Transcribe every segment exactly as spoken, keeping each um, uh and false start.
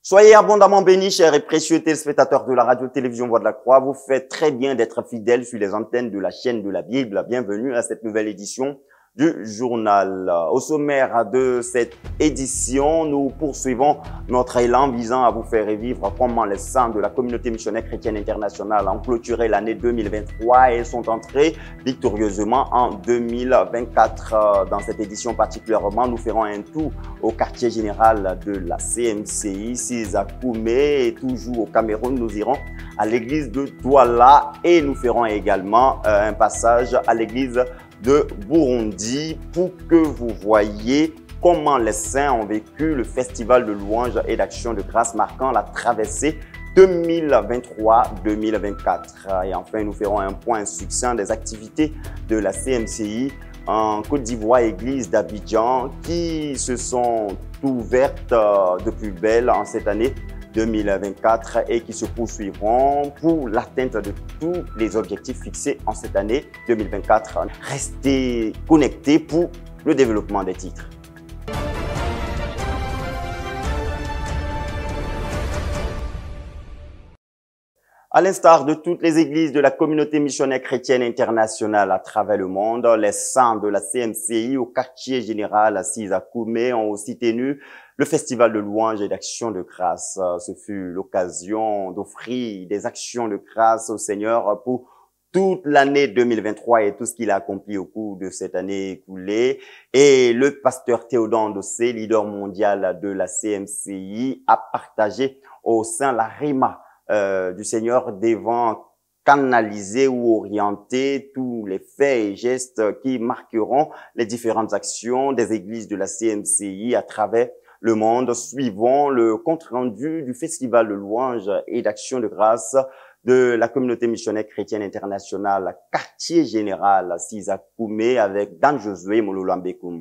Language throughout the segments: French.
Soyez abondamment bénis, chers et précieux téléspectateurs de la radio-télévision Voix de la Croix. Vous faites très bien d'être fidèles sur les antennes de la chaîne de la Bible. Bienvenue à cette nouvelle édition du journal. Au sommaire de cette édition, nous poursuivons notre élan visant à vous faire revivre comment les saints de la communauté missionnaire chrétienne internationale ont clôturé l'année deux mille vingt-trois et sont entrés victorieusement en deux mille vingt-quatre. Dans cette édition particulièrement, nous ferons un tour au quartier général de la C M C I, six à Koumé, et toujours au Cameroun, nous irons à l'église de Douala et nous ferons également euh, un passage à l'église de Burundi pour que vous voyez comment les saints ont vécu le festival de louanges et d'action de grâce marquant la traversée deux mille vingt-trois deux mille vingt-quatre. Et enfin, nous ferons un point succinct des activités de la C M C I en Côte d'Ivoire, église d'Abidjan, qui se sont ouvertes de plus belle en cette année deux mille vingt-quatre et qui se poursuivront pour l'atteinte de tous les objectifs fixés en cette année deux mille vingt-quatre. Restez connectés pour le développement des titres. À l'instar de toutes les églises de la communauté missionnaire chrétienne internationale à travers le monde, les saints de la C M C I au quartier général assis à Koumé ont aussi tenu le festival de louanges et d'action de grâce. Ce fut l'occasion d'offrir des actions de grâce au Seigneur pour toute l'année deux mille vingt-trois et tout ce qu'il a accompli au cours de cette année écoulée. Et le pasteur Théodore Ndossé, leader mondial de la C M C I, a partagé au sein la rima Euh, du Seigneur devant canaliser ou orienter tous les faits et gestes qui marqueront les différentes actions des églises de la C M C I à travers le monde. Suivons le compte-rendu du festival de louanges et d'action de grâce de la communauté missionnaire chrétienne internationale, quartier général Sisa Koumé, avec Dan Josué Mololambekoum.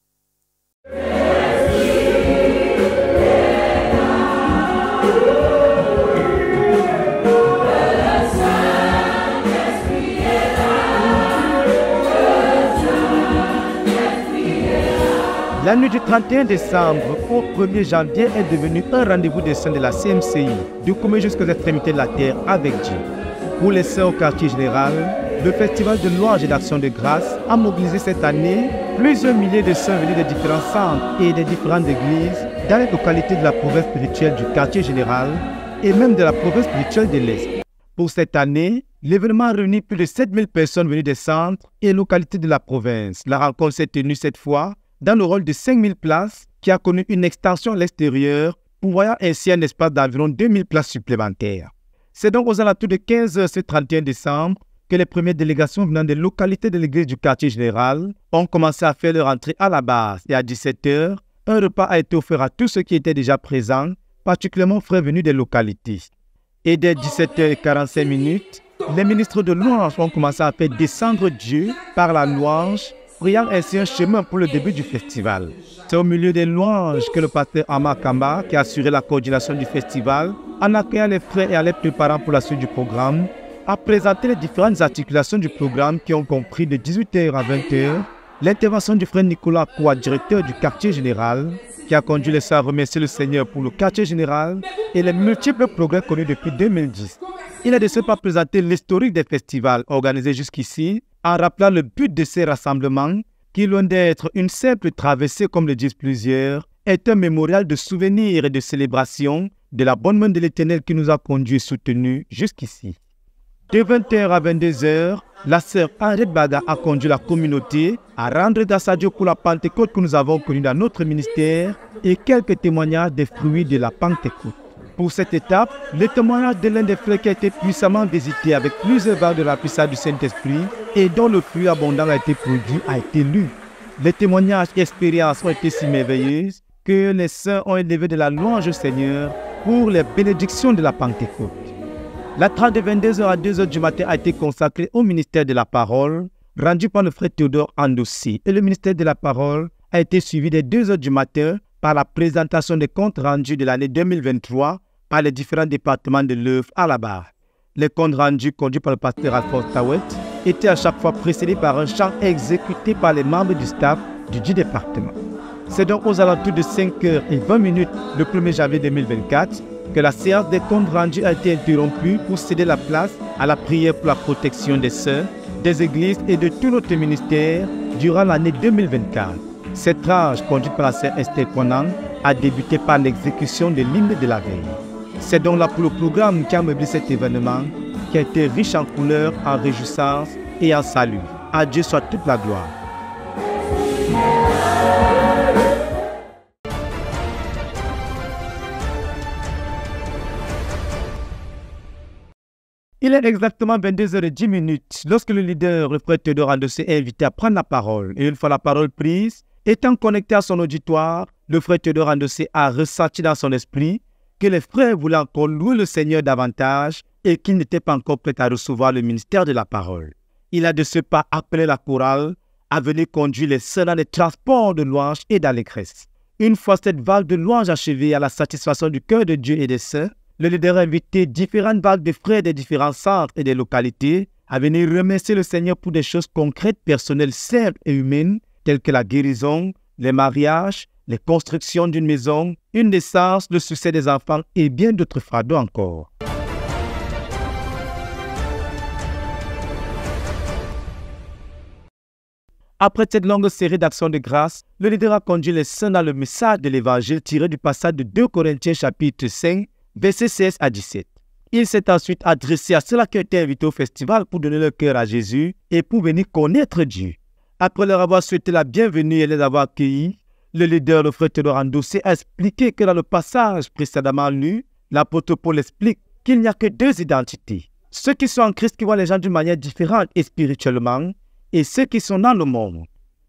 La nuit du trente et un décembre au premier janvier est devenue un rendez-vous des saints de la C M C I, du Koumé jusqu'aux extrémités de la terre avec Dieu. Pour les saints au quartier général, le festival de louanges et d'action de grâce a mobilisé cette année plusieurs milliers de saints venus des différents centres et des différentes églises dans les localités de la province spirituelle du quartier général et même de la province spirituelle de l'Est. Pour cette année, l'événement a réuni plus de sept mille personnes venues des centres et localités de la province. La rencontre s'est tenue cette fois dans le rôle de cinq mille places qui a connu une extension à l'extérieur, pourvoyant ainsi un espace d'environ deux mille places supplémentaires. C'est donc aux alentours de quinze heures ce trente et un décembre que les premières délégations venant des localités de l'église du quartier général ont commencé à faire leur entrée à la base. Et à dix-sept heures, un repas a été offert à tous ceux qui étaient déjà présents, particulièrement aux frères venus des localités. Et dès dix-sept heures quarante-cinq, les ministres de louange ont commencé à faire descendre Dieu par la louange, priant ainsi un chemin pour le début du festival. C'est au milieu des louanges que le pasteur Amar Kamba, qui a assuré la coordination du festival, en accueillant les frères et en les préparant pour la suite du programme, a présenté les différentes articulations du programme qui ont compris de dix-huit heures à vingt heures l'intervention du frère Nicolas Koua, directeur du quartier général, qui a conduit les saints à remercier le Seigneur pour le quartier général et les multiples progrès connus depuis deux mille dix. Il a de ce pas présenté l'historique des festivals organisés jusqu'ici, en rappelant le but de ces rassemblements, qui, loin d'être une simple traversée comme le disent plusieurs, est un mémorial de souvenirs et de célébration de la bonne main de l'Éternel qui nous a conduits et soutenus jusqu'ici. De vingt heures à vingt-deux heures, la sœur Henriette Baga a conduit la communauté à rendre grâce à Dieu pour la Pentecôte que nous avons connue dans notre ministère et quelques témoignages des fruits de la Pentecôte. Pour cette étape, le témoignage de l'un des frères qui a été puissamment visité avec plusieurs vagues de la puissance du Saint-Esprit et dont le fruit abondant a été produit a été lu. Les témoignages et expériences ont été si merveilleuses que les saints ont élevé de la louange au Seigneur pour les bénédictions de la Pentecôte. La tranche de vingt-deux heures à deux heures du matin a été consacrée au ministère de la parole, rendu par le frère Théodore Ndossé. Et le ministère de la parole a été suivi dès deux heures du matin par la présentation des comptes rendus de l'année deux mille vingt-trois par les différents départements de l'œuvre à la barre. Les comptes rendus conduits par le pasteur Alphonse Tawet étaient à chaque fois précédés par un chant exécuté par les membres du staff du dit département. C'est donc aux alentours de cinq heures vingt le premier janvier deux mille vingt-quatre que la séance des comptes rendus a été interrompue pour céder la place à la prière pour la protection des sœurs, des églises et de tout notre ministère durant l'année deux mille vingt-quatre. Cette tranche, conduite par la sœur Esther Conan, a débuté par l'exécution de l'hymne de la veille. C'est donc là pour le programme qui a meublé cet événement, qui a été riche en couleurs, en réjouissance et en salut. À Dieu soit toute la gloire. Il est exactement vingt-deux heures dix lorsque le leader, le frère Théodore Andossé, est invité à prendre la parole. Et une fois la parole prise, étant connecté à son auditoire, le frère Théodore Andossé a ressenti dans son esprit que les frères voulaient encore louer le Seigneur davantage et qu'ils n'étaient pas encore prêts à recevoir le ministère de la parole. Il a de ce pas appelé la chorale à venir conduire les sœurs dans les transports de louanges et d'allégresse. Une fois cette vague de louanges achevée à la satisfaction du cœur de Dieu et des sœurs, le leader a invité différentes vagues de frères des différents centres et des localités à venir remercier le Seigneur pour des choses concrètes, personnelles, simples et humaines, telles que la guérison, les mariages, les constructions d'une maison, une naissance, le succès des enfants et bien d'autres fardeaux encore. Après cette longue série d'actions de grâce, le leader a conduit les saints dans le message de l'évangile tiré du passage de deux Corinthiens chapitre cinq, versets seize à dix-sept. Il s'est ensuite adressé à ceux-là qui ont été invités au festival pour donner leur cœur à Jésus et pour venir connaître Dieu. Après leur avoir souhaité la bienvenue et les avoir accueillis, le leader, le frère Théodore Andossé, a expliqué que dans le passage précédemment lu, l'apôtre Paul explique qu'il n'y a que deux identités. Ceux qui sont en Christ qui voient les gens d'une manière différente et spirituellement, et ceux qui sont dans le monde.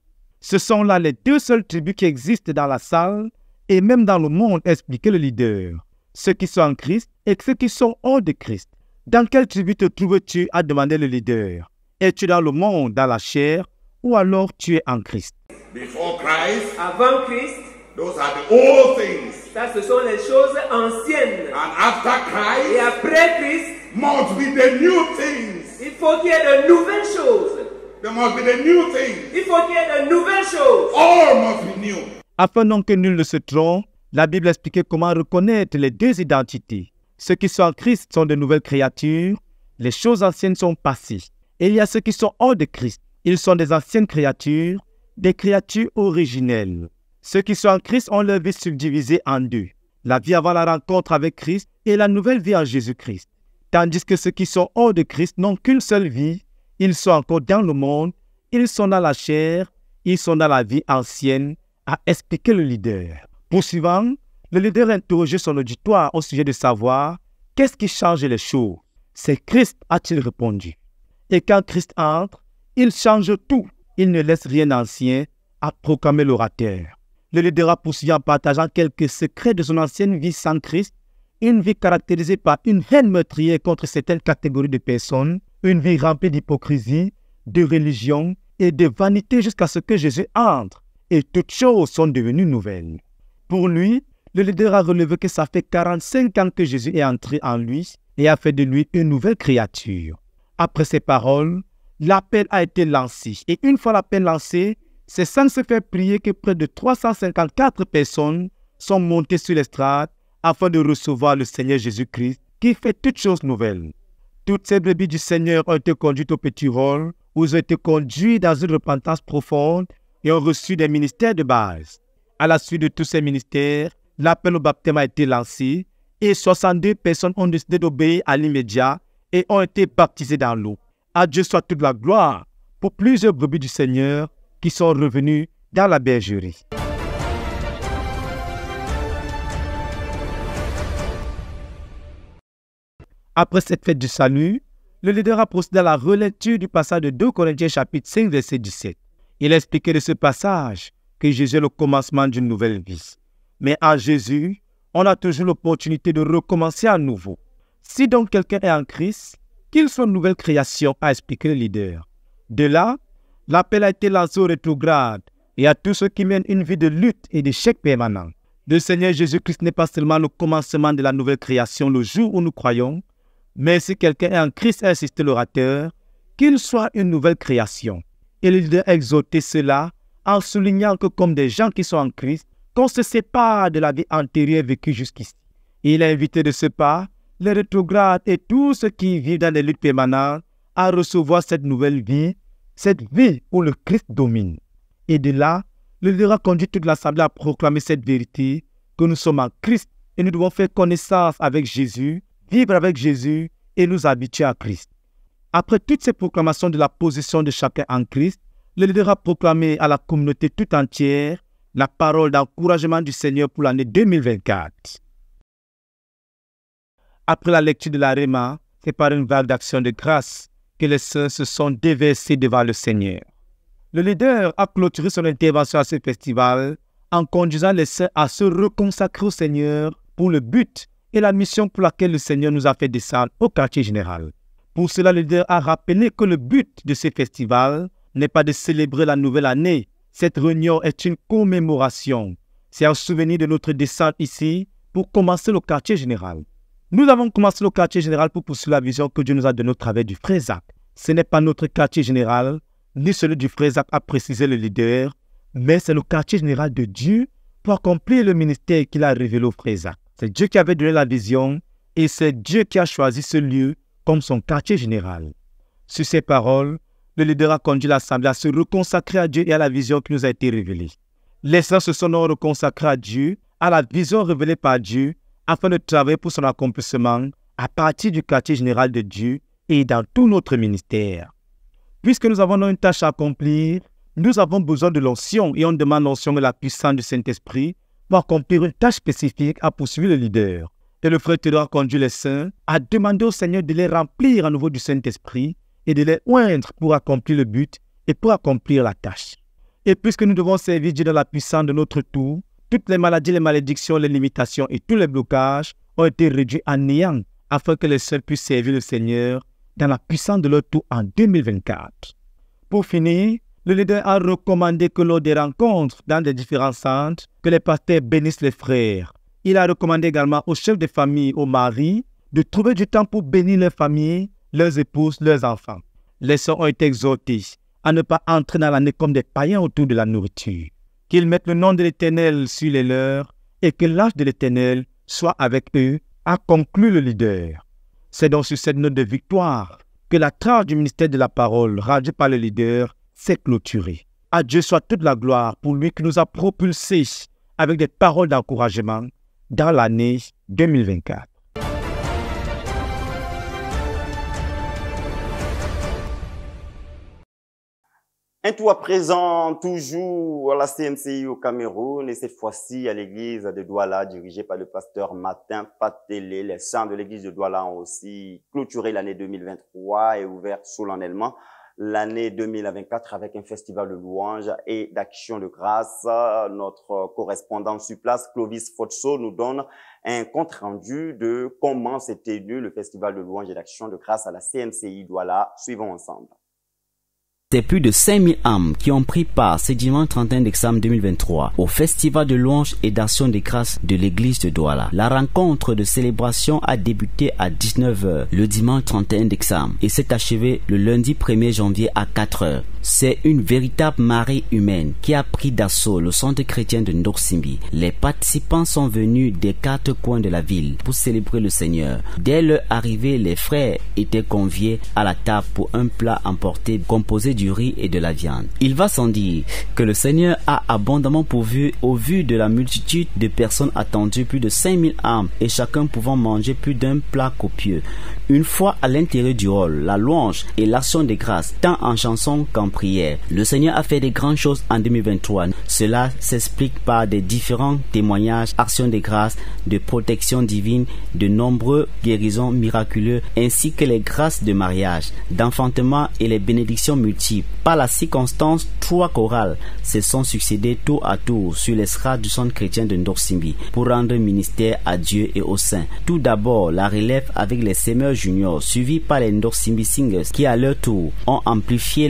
Ce sont là les deux seules tribus qui existent dans la salle et même dans le monde, expliquait le leader. Ceux qui sont en Christ et ceux qui sont hors de Christ. Dans quelle tribu te trouves-tu, a demandé le leader? Es-tu dans le monde, dans la chair, ou alors tu es en Christ? Before Christ, Avant Christ, those are the old things. ça ce sont les choses anciennes. And after Et Christ, après Christ, must be the new things. il faut qu'il y ait de nouvelles choses. There must be the new things. Il faut qu'il y ait de nouvelles choses. All must be new. Afin donc que nul ne se trompe, la Bible expliquait comment reconnaître les deux identités. Ceux qui sont en Christ sont de nouvelles créatures, les choses anciennes sont passées. Et il y a ceux qui sont hors de Christ. Ils sont des anciennes créatures, des créatures originelles. Ceux qui sont en Christ ont leur vie subdivisée en deux. La vie avant la rencontre avec Christ et la nouvelle vie en Jésus-Christ. Tandis que ceux qui sont hors de Christ n'ont qu'une seule vie. Ils sont encore dans le monde, ils sont dans la chair, ils sont dans la vie ancienne, a expliqué le leader. Poursuivant, le leader a interrogé son auditoire au sujet de savoir qu'est-ce qui change les choses. C'est Christ, a-t-il répondu. Et quand Christ entre, il change tout. Il ne laisse rien d'ancien, a proclamé l'orateur. Le leader a poursuivi en partageant quelques secrets de son ancienne vie sans Christ, une vie caractérisée par une haine meurtrière contre certaines catégories de personnes, une vie remplie d'hypocrisie, de religion et de vanité jusqu'à ce que Jésus entre. Et toutes choses sont devenues nouvelles. Pour lui, le leader a relevé que ça fait quarante-cinq ans que Jésus est entré en lui et a fait de lui une nouvelle créature. Après ces paroles, l'appel a été lancé. Et une fois l'appel lancé, c'est sans se faire prier que près de trois cent cinquante-quatre personnes sont montées sur l'estrade afin de recevoir le Seigneur Jésus-Christ qui fait toutes choses nouvelles. Toutes ces brebis du Seigneur ont été conduites au petit rôle, où ils ont été conduits dans une repentance profonde et ont reçu des ministères de base. À la suite de tous ces ministères, l'appel au baptême a été lancé et soixante-deux personnes ont décidé d'obéir à l'immédiat et ont été baptisées dans l'eau. À Dieu soit toute la gloire pour plusieurs brebis du Seigneur qui sont revenus dans la bergerie. Après cette fête du salut, le leader a procédé à la relecture du passage de deux Corinthiens chapitre cinq, verset dix-sept. Il a expliqué de ce passage que Jésus est le commencement d'une nouvelle vie. Mais en Jésus, on a toujours l'opportunité de recommencer à nouveau. Si donc quelqu'un est en Christ, qu'il soit une nouvelle création, a expliqué le leader. De là, l'appel a été lancé au rétrograde et à tous ceux qui mènent une vie de lutte et d'échec permanent. Le Seigneur Jésus-Christ n'est pas seulement le commencement de la nouvelle création le jour où nous croyons, mais si quelqu'un est en Christ, a insisté l'orateur, qu'il soit une nouvelle création. Et le leader a exhorté cela en soulignant que comme des gens qui sont en Christ, qu'on se sépare de la vie antérieure vécue jusqu'ici. Il a invité de ce pas les rétrogrades et tous ceux qui vivent dans des luttes permanentes à recevoir cette nouvelle vie, cette vie où le Christ domine. Et de là, le leader a conduit toute l'Assemblée à proclamer cette vérité, que nous sommes en Christ et nous devons faire connaissance avec Jésus, vivre avec Jésus et nous habituer à Christ. Après toutes ces proclamations de la position de chacun en Christ, le leader a proclamé à la communauté tout entière la parole d'encouragement du Seigneur pour l'année deux mille vingt-quatre. Après la lecture de la Réma, c'est par une vague d'action de grâce que les saints se sont déversés devant le Seigneur. Le leader a clôturé son intervention à ce festival en conduisant les saints à se reconsacrer au Seigneur pour le but et la mission pour laquelle le Seigneur nous a fait descendre au quartier général. Pour cela, le leader a rappelé que le but de ce festival n'est pas de célébrer la nouvelle année. Cette réunion est une commémoration. C'est un souvenir de notre descente ici pour commencer le quartier général. Nous avons commencé le quartier général pour poursuivre la vision que Dieu nous a donnée au travers du frère Zach. Ce n'est pas notre quartier général, ni celui du frère Zach, a précisé le leader, mais c'est le quartier général de Dieu pour accomplir le ministère qu'il a révélé au frère Zach. C'est Dieu qui avait donné la vision et c'est Dieu qui a choisi ce lieu comme son quartier général. Sur ces paroles, le leader a conduit l'Assemblée à se reconsacrer à Dieu et à la vision qui nous a été révélée. Les saints se sont donc reconsacrés à Dieu, à la vision révélée par Dieu, afin de travailler pour son accomplissement à partir du quartier général de Dieu et dans tout notre ministère. Puisque nous avons une tâche à accomplir, nous avons besoin de l'onction et on demande l'onction et la puissance du Saint-Esprit pour accomplir une tâche spécifique à poursuivre le leader. Et le frère Théodore a conduit les saints à demander au Seigneur de les remplir à nouveau du Saint-Esprit et de les oindre pour accomplir le but et pour accomplir la tâche. Et puisque nous devons servir Dieu dans la puissance de notre tour, toutes les maladies, les malédictions, les limitations et tous les blocages ont été réduits à néant afin que les saints puissent servir le Seigneur dans la puissance de leur tour en deux mille vingt-quatre. Pour finir, le leader a recommandé que lors des rencontres dans les différents centres, que les pasteurs bénissent les frères. Il a recommandé également aux chefs de famille, aux maris, de trouver du temps pour bénir leurs familles, leurs épouses, leurs enfants. Les sœurs ont été exhortés à ne pas entrer dans l'année comme des païens autour de la nourriture. Qu'ils mettent le nom de l'Éternel sur les leurs et que l'âge de l'Éternel soit avec eux, a conclu le leader. C'est donc sur cette note de victoire que la tâche du ministère de la parole, radiée par le leader, s'est clôturée. À Dieu soit toute la gloire pour lui qui nous a propulsés avec des paroles d'encouragement dans l'année deux mille vingt-quatre. Un tour à présent, toujours à la C M C I au Cameroun, et cette fois-ci à l'église de Douala, dirigée par le pasteur Martin Patelé. Les saints de l'église de Douala ont aussi clôturé l'année deux mille vingt-trois et ouvert solennellement l'année deux mille vingt-quatre avec un festival de louanges et d'action de grâce. Notre correspondant sur place, Clovis Fotso, nous donne un compte rendu de comment s'est tenu le festival de louanges et d'action de grâce à la C M C I Douala. Suivons ensemble. C'est plus de cinq mille âmes qui ont pris part ce dimanche trente et un décembre deux mille vingt-trois au Festival de louanges et d'action de grâce de l'église de Douala. La rencontre de célébration a débuté à dix-neuf heures le dimanche trente et un décembre et s'est achevée le lundi premier janvier à quatre heures. C'est une véritable marée humaine qui a pris d'assaut le centre chrétien de Ndoksimbi. Les participants sont venus des quatre coins de la ville pour célébrer le Seigneur. Dès leur arrivée, les frères étaient conviés à la table pour un plat emporté composé du riz et de la viande. Il va sans dire que le Seigneur a abondamment pourvu au vu de la multitude de personnes attendues, plus de cinq mille âmes et chacun pouvant manger plus d'un plat copieux. Une fois à l'intérieur du hall, la louange et l'action de grâce, tant en chanson qu'en prière. Le Seigneur a fait de grandes choses en deux mille vingt-trois. Cela s'explique par des différents témoignages, actions de grâce, de protection divine, de nombreux guérisons miraculeuses, ainsi que les grâces de mariage, d'enfantement et les bénédictions multiples. Par la circonstance, trois chorales se sont succédées tour à tour sur les strates du centre chrétien de Ndoksimbi pour rendre ministère à Dieu et aux saints. Tout d'abord, la relève avec les semeurs juniors, suivis par les Ndoksimbi Singers qui à leur tour ont amplifié la dynamique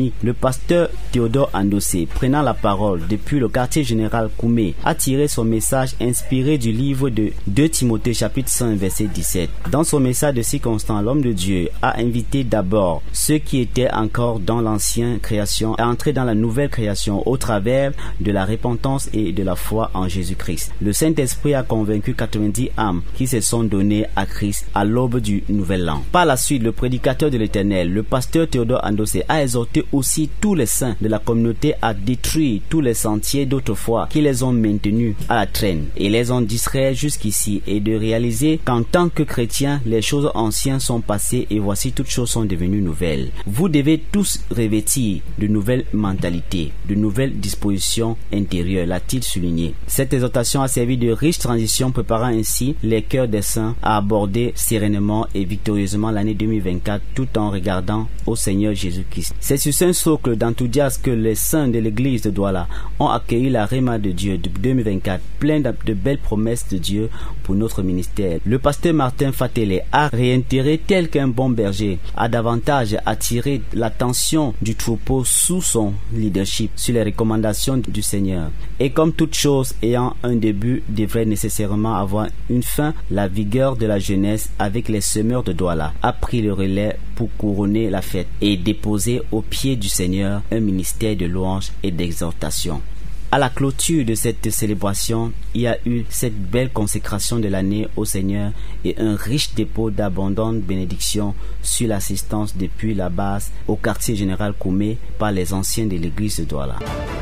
Amis, le pasteur Théodore Andossé, prenant la parole depuis le quartier général Koumé, a tiré son message inspiré du livre de deux Timothée chapitre cinq verset dix-sept. Dans son message de circonstance, l'homme de Dieu a invité d'abord ceux qui étaient encore dans l'ancienne création à entrer dans la nouvelle création au travers de la repentance et de la foi en Jésus-Christ. Le Saint-Esprit a convaincu quatre-vingt-dix âmes qui se sont données à Christ à l'aube du nouvel an. Par la suite, le prédicateur de l'Éternel, le pasteur Théodore Andossé, a exhorté aussi tous les saints de la communauté à détruire tous les sentiers d'autrefois qui les ont maintenus à la traîne et les ont distraits jusqu'ici, et de réaliser qu'en tant que chrétiens, les choses anciennes sont passées et voici toutes choses sont devenues nouvelles. Vous devez tous revêtir de nouvelles mentalités, de nouvelles dispositions intérieures, l'a-t-il souligné. Cette exhortation a servi de riche transition, préparant ainsi les cœurs des saints à aborder sereinement et victorieusement l'année deux mille vingt-quatre tout en regardant au Seigneur Jésus-Christ. C'est sur ce socle d'enthousiasme que les saints de l'église de Douala ont accueilli la Réma de Dieu de deux mille vingt-quatre, plein de belles promesses de Dieu pour notre ministère. Le pasteur Martin Fatele a réitéré tel qu'un bon berger, a davantage attiré l'attention du troupeau sous son leadership sur les recommandations du Seigneur. Et comme toute chose ayant un début devrait nécessairement avoir une fin, la vigueur de la jeunesse avec les semeurs de Douala a pris le relais pour couronner la fête et déposer au pied du Seigneur un ministère de louange et d'exhortation. À la clôture de cette célébration, il y a eu cette belle consécration de l'année au Seigneur et un riche dépôt d'abondantes bénédictions sur l'assistance depuis la base au quartier général Koumé par les anciens de l'église de Douala.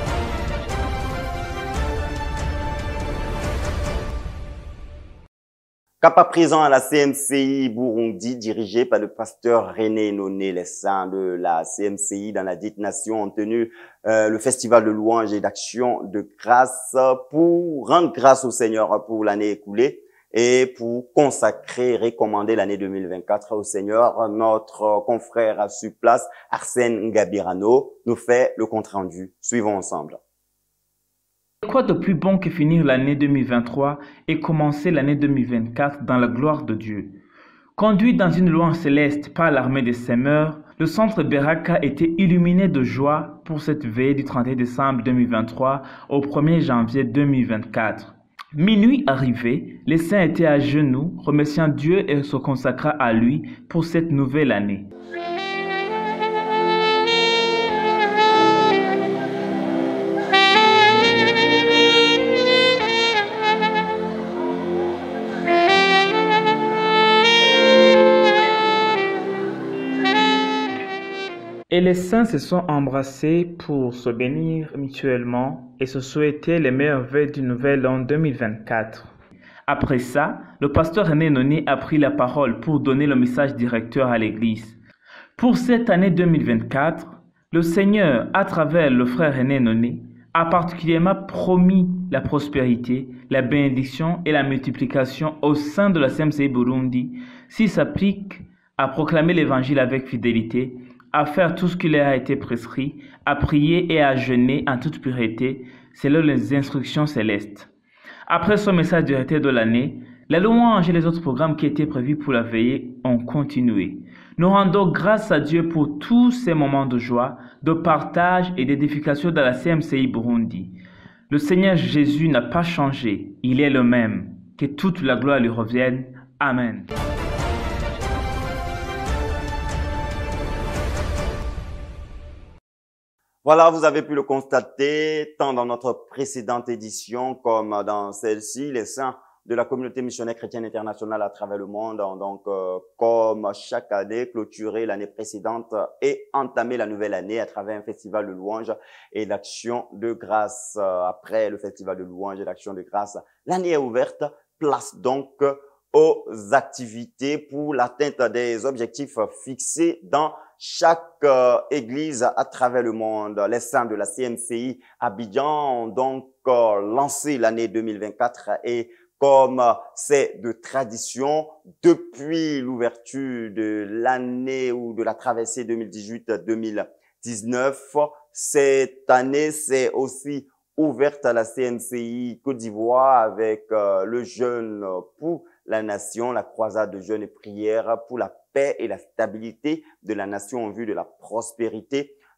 Cap à présent à la C M C I Burundi, dirigée par le pasteur René Noné. Les saints de la C M C I dans la dite nation ont tenu euh, le festival de louange et d'action de grâce pour rendre grâce au Seigneur pour l'année écoulée et pour consacrer et recommander l'année deux mille vingt-quatre au Seigneur. Notre confrère sur place, Arsène Ngabirano, nous fait le compte-rendu. Suivons ensemble. Quoi de plus bon que finir l'année deux mille vingt-trois et commencer l'année deux mille vingt-quatre dans la gloire de Dieu. Conduit dans une louange céleste par l'armée des semeurs, le centre Beraka était illuminé de joie pour cette veille du trente et un décembre deux mille vingt-trois au premier janvier deux mille vingt-quatre. Minuit arrivé, les saints étaient à genoux, remerciant Dieu et se consacrant à lui pour cette nouvelle année. Et les saints se sont embrassés pour se bénir mutuellement et se souhaiter les meilleurs vœux du nouvel an deux mille vingt-quatre. Après ça, le pasteur René Noné a pris la parole pour donner le message directeur à l'église. Pour cette année deux mille vingt-quatre, le Seigneur, à travers le frère René Noné, a particulièrement promis la prospérité, la bénédiction et la multiplication au sein de la C M C I Burundi s'il s'applique à proclamer l'évangile avec fidélité, à faire tout ce qui leur a été prescrit, à prier et à jeûner en toute pureté, selon les instructions célestes. Après son message directeur de l'année, la louange et les autres programmes qui étaient prévus pour la veillée ont continué. Nous rendons grâce à Dieu pour tous ces moments de joie, de partage et d'édification dans la C M C I Burundi. Le Seigneur Jésus n'a pas changé, il est le même. Que toute la gloire lui revienne. Amen. Voilà, vous avez pu le constater, tant dans notre précédente édition comme dans celle-ci, les saints de la communauté missionnaire chrétienne internationale à travers le monde ont donc, euh, comme chaque année, clôturé l'année précédente et entamé la nouvelle année à travers un festival de louange et d'action de grâce. Après le festival de louange et d'action de grâce, l'année est ouverte, place donc aux activités pour l'atteinte des objectifs fixés dans chaque euh, église à travers le monde. Les saints de la C M C I Abidjan ont donc euh, lancé l'année deux mille vingt-quatre et comme c'est de tradition, depuis l'ouverture de l'année ou de la traversée deux mille dix-huit deux mille dix-neuf, cette année c'est aussi ouverte à la C M C I Côte d'Ivoire avec euh, le jeûne pour la nation, la croisade de jeûne et prière pour la paix et la stabilité de la nation en vue de la prospérité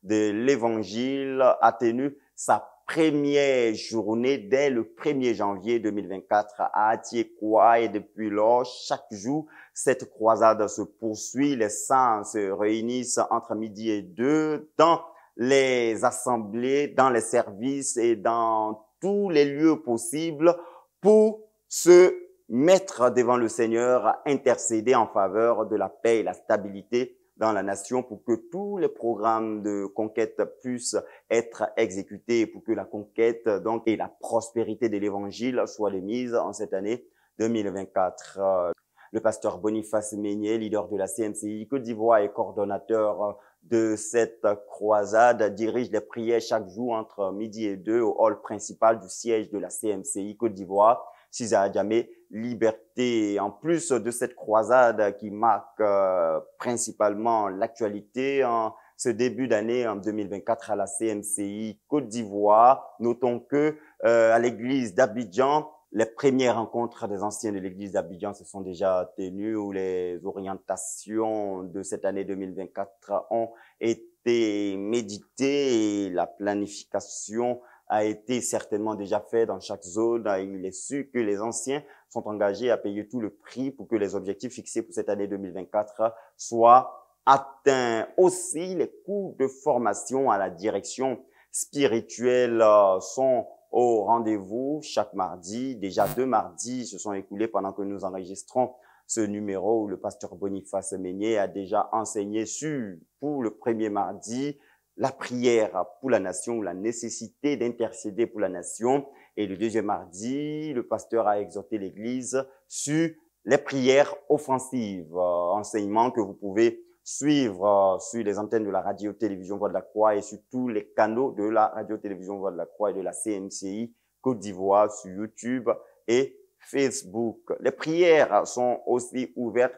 de l'Évangile a tenu sa première journée dès le premier janvier deux mille vingt-quatre à Atiekwa et depuis lors, chaque jour, cette croisade se poursuit. Les saints se réunissent entre midi et deux dans les assemblées, dans les services et dans tous les lieux possibles pour se mettre devant le Seigneur, intercéder en faveur de la paix et la stabilité dans la nation pour que tous les programmes de conquête puissent être exécutés, pour que la conquête donc et la prospérité de l'Évangile soient les mises en cette année deux mille vingt-quatre. Le pasteur Boniface Meignet, leader de la C M C I Côte d'Ivoire et coordonnateur de cette croisade, dirige les prières chaque jour entre midi et deux au hall principal du siège de la C M C I Côte d'Ivoire. Sisa Adjamé, liberté. En plus de cette croisade qui marque euh, principalement l'actualité en ce début d'année en deux mille vingt-quatre à la C M C I Côte d'Ivoire, notons que euh, à l'église d'Abidjan, les premières rencontres des anciens de l'église d'Abidjan se sont déjà tenues où les orientations de cette année deux mille vingt-quatre ont été méditées et la planification a été certainement déjà fait dans chaque zone. Il est sûr que les anciens sont engagés à payer tout le prix pour que les objectifs fixés pour cette année deux mille vingt-quatre soient atteints. Aussi, les cours de formation à la direction spirituelle sont au rendez-vous chaque mardi. Déjà deux mardis se sont écoulés pendant que nous enregistrons ce numéro où le pasteur Boniface Meignet a déjà enseigné sur, pour le premier mardi, la prière pour la nation, la nécessité d'intercéder pour la nation. Et le deuxième mardi, le pasteur a exhorté l'Église sur les prières offensives, euh, enseignement que vous pouvez suivre euh, sur les antennes de la radio-télévision Voix de la Croix et sur tous les canaux de la radio-télévision Voix de la Croix et de la C M C I Côte d'Ivoire sur YouTube et Facebook. Les prières sont aussi ouvertes.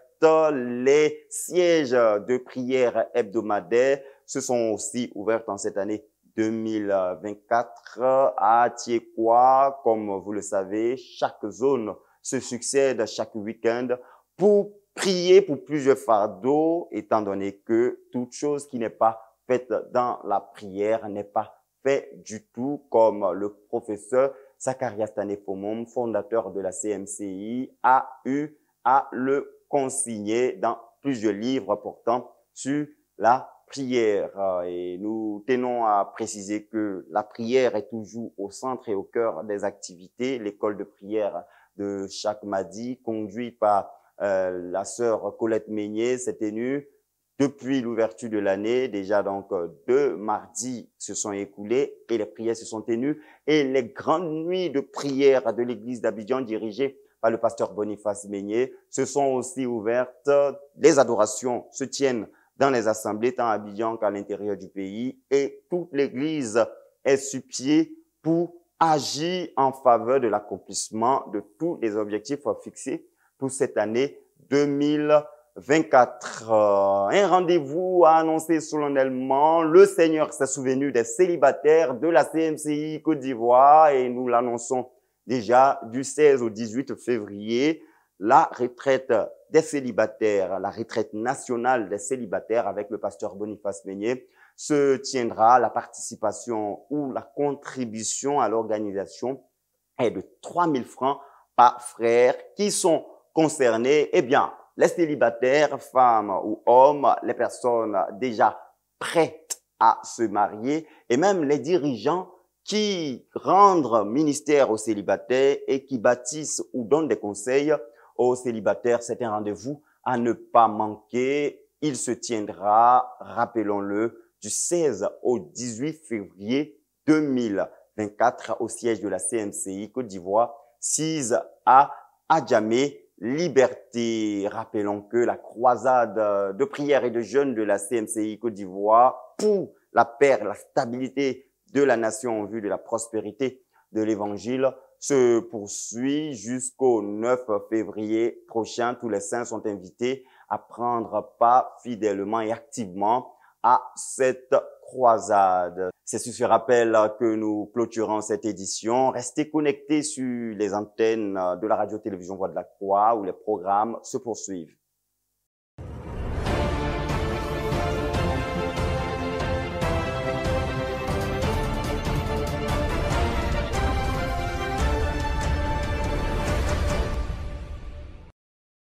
Les sièges de prière hebdomadaires se sont aussi ouvertes en cette année deux mille vingt-quatre à Atiekwa. Comme vous le savez, chaque zone se succède chaque week-end pour prier pour plusieurs fardeaux, étant donné que toute chose qui n'est pas faite dans la prière n'est pas faite du tout, comme le professeur Zacharias Tanefomom, fondateur de la C M C I, a eu à le consigné dans plusieurs livres portant sur la prière. Et nous tenons à préciser que la prière est toujours au centre et au cœur des activités. L'école de prière de chaque mardi, conduite par euh, la sœur Colette Meignet, s'est tenue depuis l'ouverture de l'année. Déjà donc deux mardis se sont écoulés et les prières se sont tenues. Et les grandes nuits de prière de l'église d'Abidjan dirigées par le pasteur Boniface Meignet se sont aussi ouvertes. Les adorations se tiennent dans les assemblées, tant à Abidjan qu'à l'intérieur du pays, et toute l'église est sur pied pour agir en faveur de l'accomplissement de tous les objectifs fixés pour cette année deux mille vingt-quatre. Un rendez-vous a annoncé solennellement. Le Seigneur s'est souvenu des célibataires de la C M C I Côte d'Ivoire et nous l'annonçons déjà du seize au dix-huit février, la retraite des célibataires, la retraite nationale des célibataires avec le pasteur Boniface Meignet se tiendra. La participation ou la contribution à l'organisation est de trois mille francs par frère. Qui sont concernés? Eh bien, les célibataires, femmes ou hommes, les personnes déjà prêtes à se marier et même les dirigeants qui rendent ministère aux célibataires et qui bâtissent ou donnent des conseils aux célibataires. C'est un rendez-vous à ne pas manquer. Il se tiendra, rappelons-le, du seize au dix-huit février deux mille vingt-quatre au siège de la C M C I Côte d'Ivoire, six à Adjamé. Liberté. Rappelons que la croisade de prière et de jeûne de la C M C I Côte d'Ivoire pour la paix, la stabilité de la nation en vue de la prospérité de l'Évangile se poursuit jusqu'au neuf février prochain. Tous les saints sont invités à prendre part fidèlement et activement à cette croisade. C'est sur ce rappel que nous clôturons cette édition. Restez connectés sur les antennes de la radio-télévision Voix de la Croix où les programmes se poursuivent.